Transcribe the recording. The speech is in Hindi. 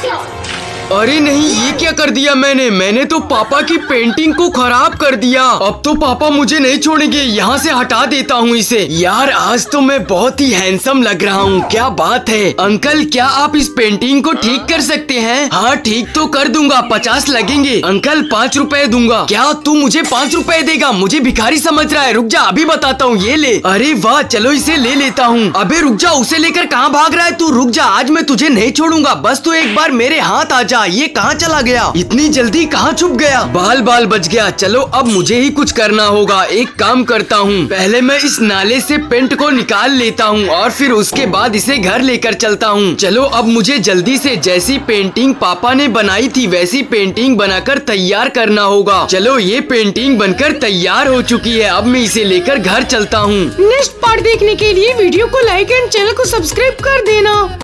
अरे नहीं, ये क्या कर दिया मैंने तो पापा की पेंटिंग को खराब कर दिया। अब तो पापा मुझे नहीं छोड़ेंगे, यहाँ से हटा देता हूँ इसे। यार आज तो मैं बहुत ही हैंडसम लग रहा हूँ, क्या बात है। अंकल क्या आप इस पेंटिंग को ठीक कर सकते हैं? हाँ ठीक तो कर दूंगा, 50 लगेंगे। अंकल 5 रुपए दूंगा। क्या तू मुझे 5 रुपए देगा? मुझे भिखारी समझ रहा है? रुक जा अभी बताता हूँ, ये ले। अरे वाह चलो इसे ले लेता हूँ। अबे रुक जा, उसे लेकर कहाँ भाग रहा है तू? रुक जा, आज मैं तुझे नहीं छोड़ूंगा, बस तू एक बार मेरे हाथ आ जा। ये कहाँ चला गया? इतनी जल्दी कहाँ छुप गया? बाल बच गया। चलो अब मुझे ही कुछ करना होगा। एक काम करता हूँ, पहले मैं इस नाले से पेंट को निकाल लेता हूँ और फिर उसके बाद इसे घर लेकर चलता हूँ। चलो अब मुझे जल्दी से जैसी पेंटिंग पापा ने बनाई थी वैसी पेंटिंग बनाकर तैयार करना होगा। चलो ये पेंटिंग बनकर तैयार हो चुकी है, अब मैं इसे लेकर घर चलता हूँ। नेक्स्ट पार्ट देखने के लिए वीडियो को लाइक एंड चैनल को सब्सक्राइब कर देना।